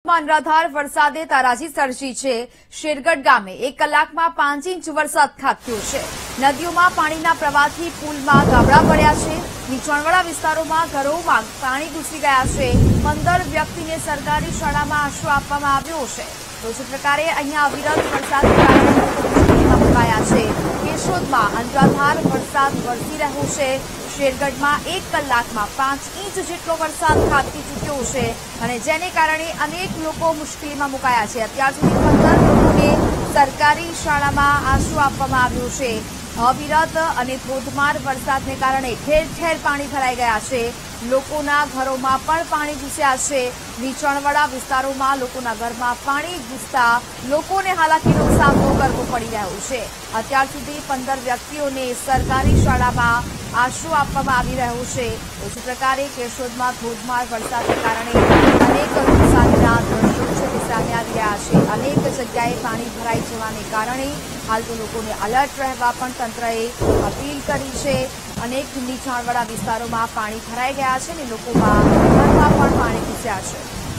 અનરાધાર વરસાદે તારાજી સર્જી છે। શેરગઢ ગામે 1 કલાકમાં 5 ઇંચ વરસાદ ખાબક્યો છે। નદીઓમાં પાણીના પ્રવાહથી પુલમાં ગાબડા પડ્યા છે। નીચાણવાળા વિસ્તારોમાં ઘરોમાં પાણી ઘૂસી ગયા છે। 15 વ્યક્તિને સરકારી શાળામાં આશરો આપવામાં આવ્યો છે। તો જે પ્રકારે અહીંયા અવિરત વરસાદને કારણે લોકો મુશ્કેલીમાં મુકાયા છે। કેશોદમાં અનરાધાર વરસાદ વરસી રહ્યો છે। શેરગઢમાં 1 કલાકમાં 5 ઇંચ જેટલો વરસાદ ખાબકી ચૂક્યો છે અને જેને કારણે અનેક લોકો મુશ્કેલીમાં મુકાયા છે। અત્યાર સુધી 15 લોકોને સરકારી શાળામાં આશરો આપવામાં આવ્યો છે। અવિરત અને ધોધમાર વરસાદને કારણે ઠેર ઠેર પાણી ભરાઈ ગયા છે। લોકોના ઘરોમાં પણ પાણી ઘૂસ્યા છે। નીચાણવાળા વિસ્તારોમાં લોકોના ઘરમાં પાણી ઘૂસતા લોકોને હાલાકીનો સામનો કરવો પડી રહ્યો છે। અત્યાર સુધી 15 વ્યક્તિઓને સરકારી શાળામાં આશરો આપવામાં આવી રહ્યો છે। ઉચ્ચ પ્રકારે કેશોદમાં ધોધમાર વરસાદને કારણે અનેક નુકસાનના દ્રશ્યો છે તે સામે આવી રહ્યા છે। અનેક જગ્યાએ પાણી ભરાઈ જવાને કારણે હાલ તો લોકોને એલર્ટ રહેવા પણ તંત્રએ અપીલ કરી છે। અનેક નીચાણવાળા વિસ્તારોમાં પાણી ભરાઈ ગયા છે અને લોકોમાં ઘરમાં પણ પાણી ઘૂસ્યા છે।